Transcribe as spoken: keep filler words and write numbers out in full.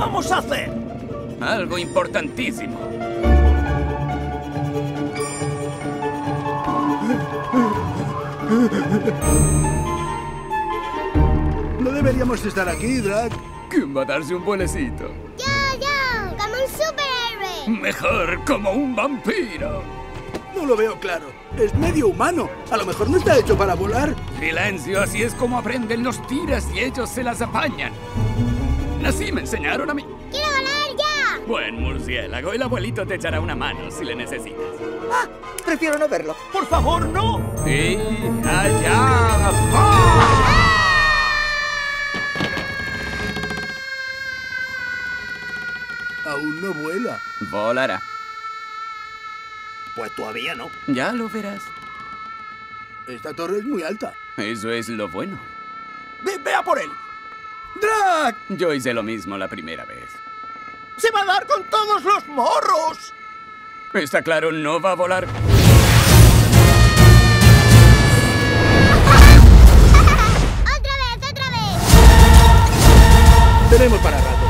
vamos a hacer? Algo importantísimo. No deberíamos estar aquí, Drac. ¿Quién va a darse un vuelecito? ¡Yo, yo! ¡Como un superhéroe! Mejor como un vampiro. No lo veo claro. Es medio humano. A lo mejor no está hecho para volar. Silencio, así es como aprenden los tiras y ellos se las apañan. Así me enseñaron a mí. ¡Quiero volar ya! Buen murciélago, el abuelito te echará una mano si le necesitas. Ah, prefiero no verlo. ¡Por favor, no! Y allá va. Aún no vuela. Volará. Pues todavía no. Ya lo verás. Esta torre es muy alta. Eso es lo bueno. Ve, ve a por él. ¡Drac! Yo hice lo mismo la primera vez. ¡Se va a dar con todos los morros! Está claro, no va a volar. ¡Otra vez, otra vez! Tenemos para rato.